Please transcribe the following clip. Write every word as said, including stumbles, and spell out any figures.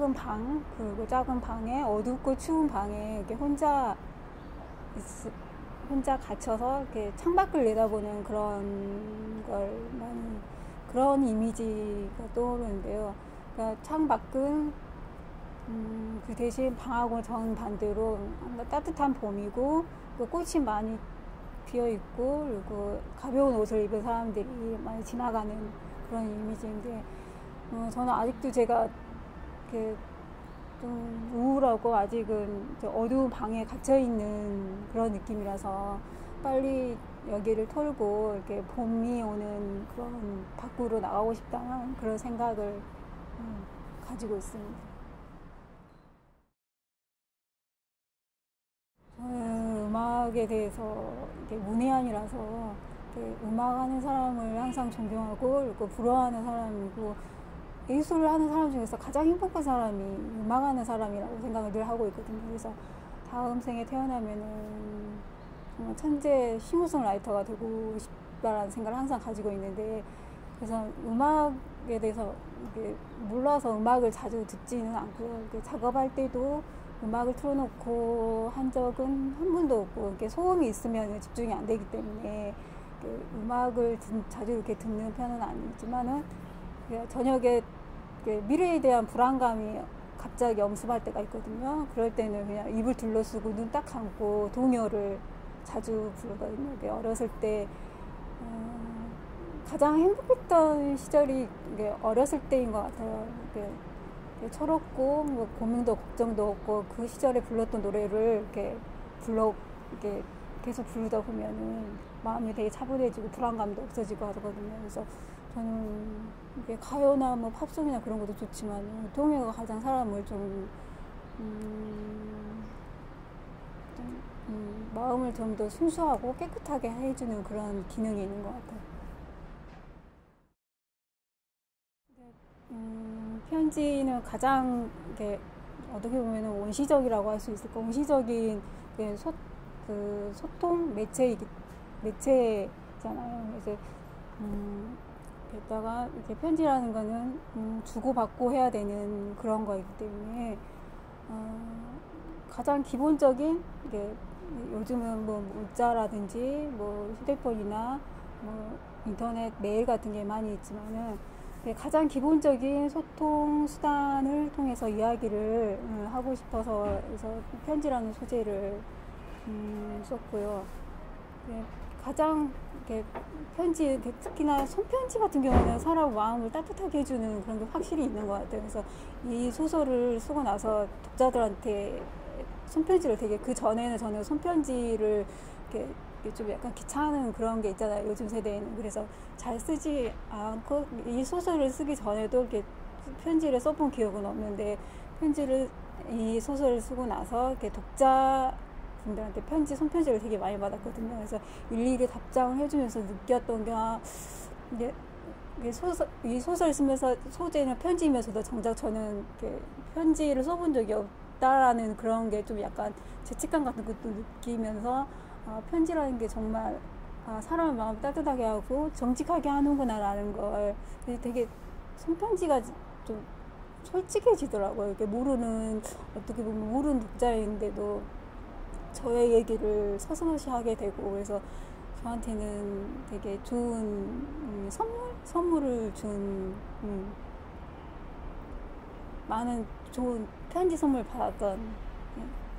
작은 방, 그리고 작은 방에, 어둡고 추운 방에 이렇게 혼자 있, 혼자 갇혀서 이렇게 창밖을 내다보는 그런 걸 많이, 그런 이미지가 떠오르는데요. 그러니까 창밖은 음, 그 대신 방하고 정반대로 따뜻한 봄이고, 그 꽃이 많이 비어 있고, 그리고 가벼운 옷을 입은 사람들이 많이 지나가는 그런 이미지인데, 어, 저는 아직도 제가 이렇게 좀 우울하고 아직은 어두운 방에 갇혀 있는 그런 느낌이라서 빨리 여기를 털고 이렇게 봄이 오는 그런 밖으로 나가고 싶다는 그런 생각을 음, 가지고 있습니다. 저는 음악에 대해서 이게 문외한이라서 음악하는 사람을 항상 존경하고 그리고 부러워하는 사람이고, 예술을 하는 사람 중에서 가장 행복한 사람이 음악하는 사람이라고 생각을 늘 하고 있거든요. 그래서 다음 생에 태어나면은 정말 천재 싱어송라이터가 되고 싶다라는 생각을 항상 가지고 있는데, 그래서 음악에 대해서 이게 몰라서 음악을 자주 듣지는 않고요. 작업할 때도 음악을 틀어놓고 한 적은 한 번도 없고, 이렇게 소음이 있으면 집중이 안 되기 때문에 음악을 듣, 자주 이렇게 듣는 편은 아니지만은, 저녁에 미래에 대한 불안감이 갑자기 엄습할 때가 있거든요. 그럴 때는 그냥 입을 둘러쓰고 눈 딱 감고 동요를 자주 부르거든요. 어렸을 때 어, 가장 행복했던 시절이 어렸을 때인 것 같아요. 철없고 뭐 고민도 걱정도 없고 그 시절에 불렀던 노래를 이렇게 불러 이렇게 계속 부르다 보면은 마음이 되게 차분해지고 불안감도 없어지고 하거든요. 그래서 저는 이게 가요나 뭐 팝송이나 그런 것도 좋지만 동요가 가장 사람을 좀, 음, 좀 음, 마음을 좀 더 순수하고 깨끗하게 해주는 그런 기능이 있는 것 같아요. 음, 편지는 가장 이렇게 어떻게 보면 원시적이라고 할 수 있을까? 원시적인 그 소, 그 소통 매체 매체잖아요. 그래서 음, 게다가 이렇게 편지라는 거는 음, 주고받고 해야 되는 그런 거이기 때문에 어, 가장 기본적인 이게 요즘은 뭐 문자라든지 뭐 휴대폰이나 뭐 인터넷 메일 같은 게 많이 있지만은 가장 기본적인 소통 수단을 통해서 이야기를 음, 하고 싶어서 그래서 편지라는 소재를 음, 썼고요. 네, 가장 이렇게 편지, 특히나 손편지 같은 경우는 사람 마음을 따뜻하게 해주는 그런 게 확실히 있는 것 같아요. 그래서 이 소설을 쓰고 나서 독자들한테 손편지를 되게, 그 전에는 저는 손편지를 이렇게 좀 약간 귀찮은 그런 게 있잖아요, 요즘 세대에는. 그래서 잘 쓰지 않고 이 소설을 쓰기 전에도 이렇게 편지를 써본 기억은 없는데, 편지를 이 소설을 쓰고 나서 이렇게 독자 분들한테 편지, 손편지를 되게 많이 받았거든요. 그래서 일일이 답장을 해주면서 느꼈던 게, 아, 이게 소설, 이 소설 쓰면서 소재는 편지이면서도 정작 저는 편지를 써본 적이 없다라는 그런 게 좀 약간 죄책감 같은 것도 느끼면서, 아, 편지라는 게 정말 아, 사람의 마음 따뜻하게 하고 정직하게 하는구나 라는 걸 되게 손편지가 좀 솔직해지더라고요. 이렇게 모르는, 어떻게 보면 모르는 독자인데도 저의 얘기를 서슴없이 하게 되고, 그래서 저한테는 되게 좋은 음, 선물? 선물을 준 음, 많은 좋은 편지 선물 받았던